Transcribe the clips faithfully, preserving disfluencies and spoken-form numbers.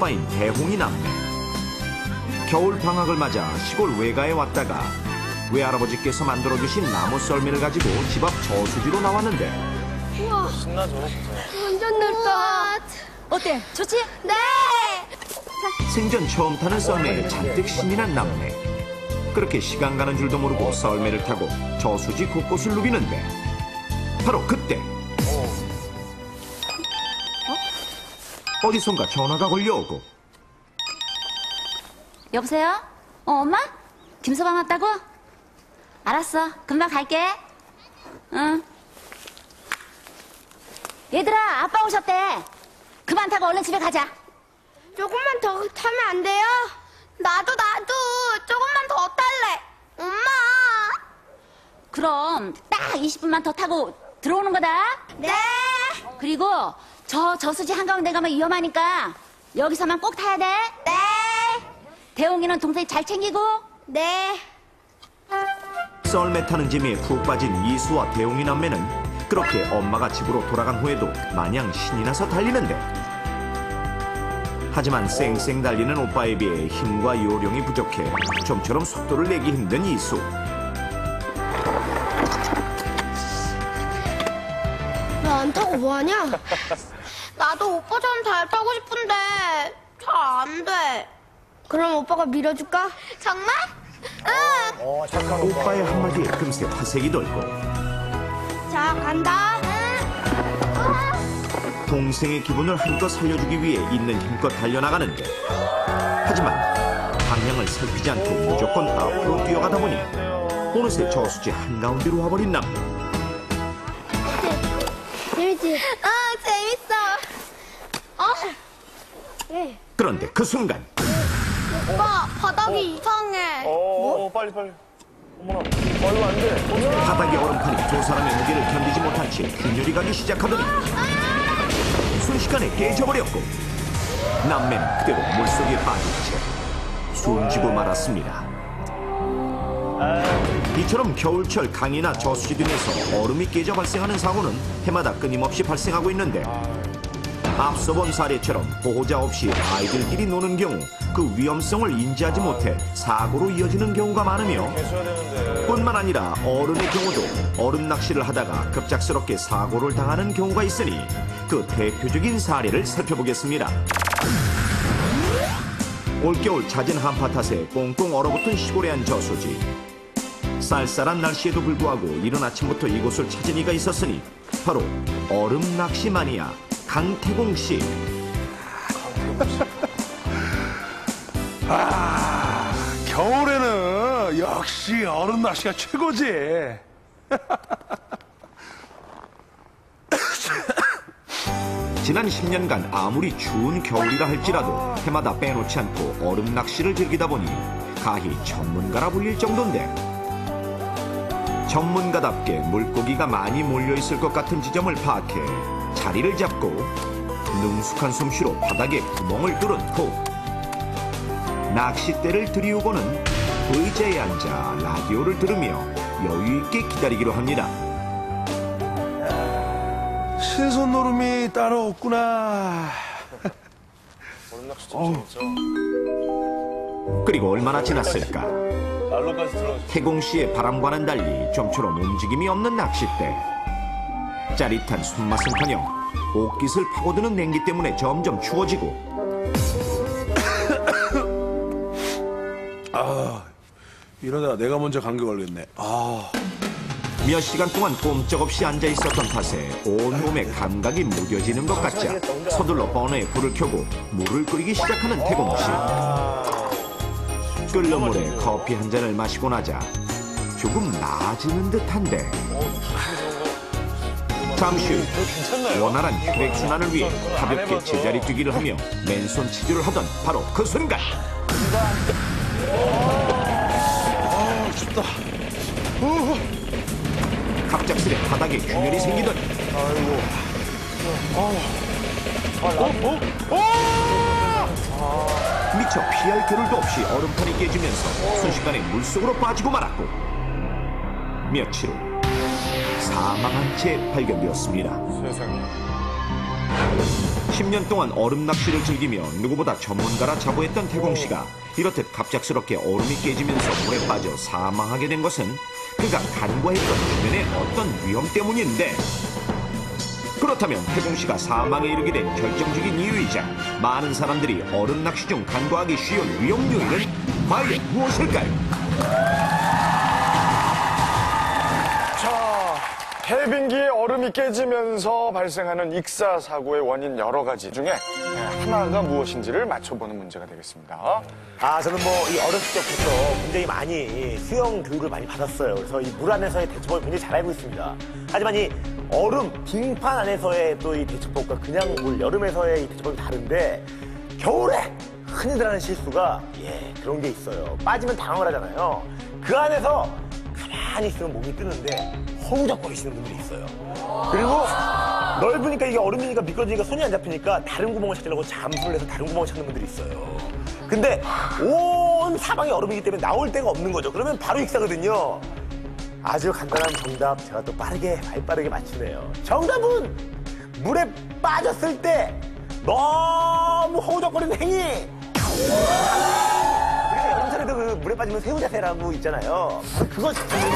오빠인 대홍이 남매. 겨울 방학을 맞아 시골 외가에 왔다가 외할아버지께서 만들어주신 나무 썰매를 가지고 집 앞 저수지로 나왔는데. 우와, 신나죠? 완전 넓다. 어때? 좋지? 네. 생전 처음 타는 썰매에 잔뜩 신이 난 남매. 그렇게 시간 가는 줄도 모르고 썰매를 타고 저수지 곳곳을 누비는데 바로 그때 어? 어디선가 전화가 걸려오고. 여보세요? 어, 엄마? 김서방 왔다고? 알았어. 금방 갈게. 응. 얘들아, 아빠 오셨대. 그만 타고 얼른 집에 가자. 조금만 더 타면 안 돼요? 나도 나도 조금만 더 탈래. 엄마. 그럼 딱 이십 분만 더 타고 들어오는 거다. 네. 그리고 저 저수지 한가운데 가면 위험하니까 여기서만 꼭 타야 돼. 네. 대홍이는 동생 잘 챙기고. 네. 썰매 타는 재미에 푹 빠진 이수와 대홍이 남매는 그렇게 엄마가 집으로 돌아간 후에도 마냥 신이 나서 달리는데, 하지만 쌩쌩 달리는 오빠에 비해 힘과 요령이 부족해 좀처럼 속도를 내기 힘든 이수. 너 안 타고 뭐하냐? 나도 오빠처럼 잘 타고 싶은데 잘 안 돼. 그럼 오빠가 밀어줄까? 정말? 응. 어, 착한 오빠. 오빠의 한마디에 금세 화색이 돌고 자, 간다. 동생의 기분을 한껏 살려주기 위해 있는 힘껏 달려나가는데, 하지만 방향을 살피지 않고 무조건 앞으로 뛰어가다 보니 어느새 저수지 한가운데로 와버린 남매. 재밌지? 어, 재밌어. 어? 네. 그런데 그 순간 오빠, 바닥이 이상해. 어, 빨리, 빨리. 어머나. 어, 이거 안 돼. 바닥에 얼음판이 두 사람의 무게를 견디지 못한 채 균열이 가기 시작하더니 순식간에 깨져버렸고 남매는 그대로 물속에 빠진 채 숨지고 말았습니다. 이처럼 겨울철 강이나 저수지 등에서 얼음이 깨져 발생하는 사고는 해마다 끊임없이 발생하고 있는데, 앞서 본 사례처럼 보호자 없이 아이들끼리 노는 경우 그 위험성을 인지하지 못해 사고로 이어지는 경우가 많으며, 해줘야 되는데. 뿐만 아니라 어른의 경우도 얼음 낚시를 하다가 급작스럽게 사고를 당하는 경우가 있으니 그 대표적인 사례를 살펴보겠습니다. 올겨울 잦은 한파 탓에 꽁꽁 얼어붙은 시골의 한 저수지. 쌀쌀한 날씨에도 불구하고 이른 아침부터 이곳을 찾은 이가 있었으니 바로 얼음 낚시 마니아 강태공 씨. 아, 겨울에는 역시 얼음 낚시가 최고지. 지난 십 년간 아무리 추운 겨울이라 할지라도 해마다 빼놓지 않고 얼음 낚시를 즐기다 보니 가히 전문가라 불릴 정도인데, 전문가답게 물고기가 많이 몰려있을 것 같은 지점을 파악해 자리를 잡고 능숙한 솜씨로 바닥에 구멍을 뚫은 후 낚싯대를 들이우고는 의자에 앉아 라디오를 들으며 여유있게 기다리기로 합니다. 신선 노름이 따로 없구나. 얼음 낚시 좀 재밌죠? 그리고 얼마나 지났을까? 난로까지 들어. 태공 씨의 바람과는 달리 좀처럼 움직임이 없는 낚싯대. 짜릿한 손맛은커녕 옷깃을 파고드는 냉기 때문에 점점 추워지고, 아, 이러다가 내가 먼저 감기 걸렸네. 아, 몇 시간 동안 꼼짝없이 앉아 있었던 탓에 온몸에 감각이 무뎌지는 것 같자 서둘러 버너에 불을 켜고 물을 끓이기 시작하는 태공 씨. 끓는 물에 커피 한 잔을 마시고 나자 조금 나아지는 듯한데, 잠시 후 원활한 혈액순환을 위해 가볍게 제자리 뛰기를 하며 맨손 치주를 하던 바로 그 순간 아, 춥다. 어, 갑작스레 바닥에 균열이 생기더니 미처 피할 겨를도 없이 얼음판이 깨지면서 순식간에 물속으로 빠지고 말았고, 며칠 후 사망한 채 발견되었습니다. 세상에. 십 년 동안 얼음 낚시를 즐기며 누구보다 전문가라 자부했던 태공 씨가 이렇듯 갑작스럽게 얼음이 깨지면서 물에 빠져 사망하게 된 것은 그가 간과했던 주변의 어떤 위험 때문인데, 그렇다면 태공 씨가 사망에 이르게 된 결정적인 이유이자 많은 사람들이 얼음 낚시 중 간과하기 쉬운 위험 요인은 과연 무엇일까요? 자, 해빙기에 얼음이 깨지면서 발생하는 익사 사고의 원인 여러 가지 중에 하나가 무엇인지를 맞춰보는 문제가 되겠습니다. 아, 저는 뭐 이 어렸을 때부터 굉장히 많이 수영 교육을 많이 받았어요. 그래서 이 물 안에서의 대처법을 굉장히 잘 알고 있습니다. 하지만 이 얼음, 빙판 안에서의 또 이 대처법과 그냥 물, 여름에서의 이 대처법이 다른데, 겨울에 흔히들 하는 실수가 예, 그런 게 있어요. 빠지면 당황을 하잖아요. 그 안에서 가만히 있으면 몸이 뜨는데 허우적거리시는 분들이 있어요. 그리고 넓으니까 이게 얼음이니까 미끄러지니까 손이 안 잡히니까 다른 구멍을 찾으려고 잠수를 해서 다른 구멍을 찾는 분들이 있어요. 근데 온 사방이 얼음이기 때문에 나올 데가 없는 거죠. 그러면 바로 익사거든요. 아주 간단한 정답 제가 또 빠르게 발빠르게 맞추네요. 정답은 물에 빠졌을 때 너무 허우적거리는 행위. 우리가 여름철에도 그 물에 빠지면 새우 자세라고 있잖아요. 그거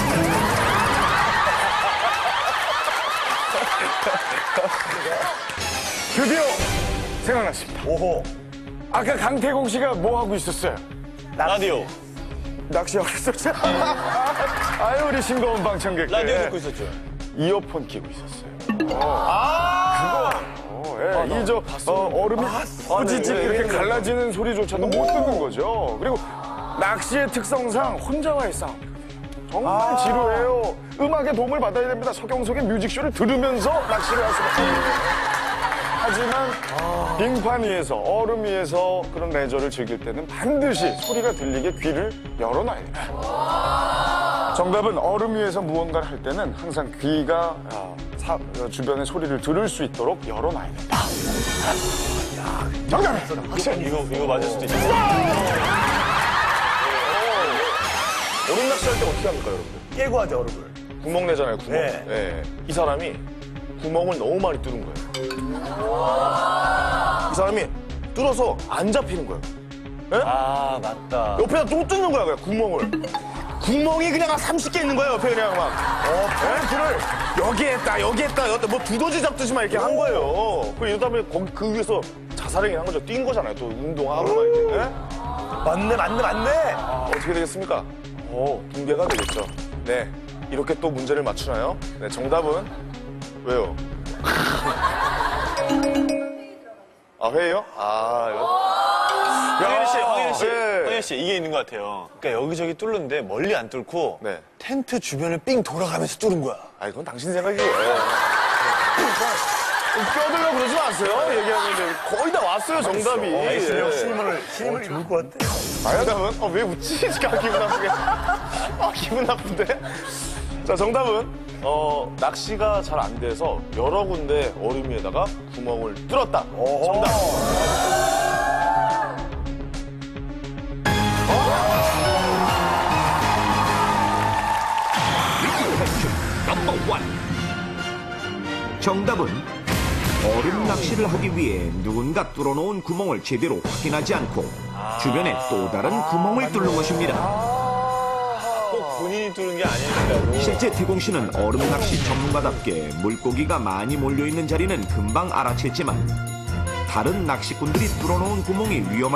드디어 생각났습니다. 오호. 아까 강태공 씨가 뭐 하고 있었어요? 라디오. 낚시하고 있었어요? 아유, 우리 싱거운 방청객. 라디오 듣고 있었죠. 이어폰 끼고 있었어요. 아, 그거. 어, 예. 이 저 어, 얼음이 허지직 이렇게 갈라지는 소리조차도 못 듣는 거죠. 그리고 낚시의 특성상 혼자와의 싸움이거든요. 정말 지루해요. 음악의 도움을 받아야 됩니다. 서경석의 뮤직쇼를 들으면서 낚시를 할 수가 없어요. 하지만 빙판 위에서, 얼음 위에서 그런 레저를 즐길 때는 반드시 소리가 들리게 귀를 열어놔야 됩니다. 정답은 얼음 위에서 무언가를 할 때는 항상 귀가 어, 사, 어, 주변의 소리를 들을 수 있도록 열어놔야 된다. 정답! 이거, 이거 맞을 수도 있어요. 얼음 낚시할 때 어떻게 합니까, 여러분들? 깨고 하죠, 얼음을. 구멍 내잖아요, 구멍. 네. 예. 이 사람이 구멍을 너무 많이 뚫은 거예요. 이 사람이 뚫어서 안 잡히는 거예요. 예? 아, 맞다. 옆에다 또 뚫는 거야, 그냥 구멍을. 구멍이 그냥 한 서른 개 있는 거예요, 옆에 그냥 막. 어, 벨트를 여기에 했다, 여기에 했다, 여기다 뭐 두더지 잡듯이 막 이렇게 한 거예요. 그리고 이러다 보니 거기 그 위에서 자살행위 한 거죠. 뛴 거잖아요, 또 운동하고 막 이렇게. 예? 맞네, 맞네, 맞네. 아, 어떻게 되겠습니까? 오, 붕괴가 되겠죠. 네. 이렇게 또 문제를 맞추나요? 네, 정답은? 왜요? 아, 회예요? 아, 이거. 황현 씨, 황현 씨, 네. 황현 씨, 이게 있는 것 같아요. 그러니까 여기저기 뚫는데 멀리 안 뚫고 네. 텐트 주변을 삥 돌아가면서 뚫은 거야. 아, 이건 당신 생각이에요. 껴들려 그러지 마세요. 얘기하는데 거의 다 왔어요, 정답이. 예. 신임을, 신임을 입을 것 같아. 아, 정답은? 어, 왜 웃지? 아, 기분 나쁘게. 아, 기분 나쁜데? 자, 정답은, 어, 낚시가 잘 안 돼서 여러 군데 얼음 위에다가 구멍을 뚫었다. 정답. 넘버 원. 정답은 얼음 낚시를 하기 위해 누군가 뚫어놓은 구멍을 제대로 확인하지 않고 주변에 또 다른 구멍을 뚫는 것입니다. 꼭 본인이 뚫은 게 아니라고. 실제 태공 씨는 얼음 낚시 전문가답게 물고기가 많이 몰려있는 자리는 금방 알아챘지만 다른 낚시꾼들이 뚫어놓은 구멍이 위험한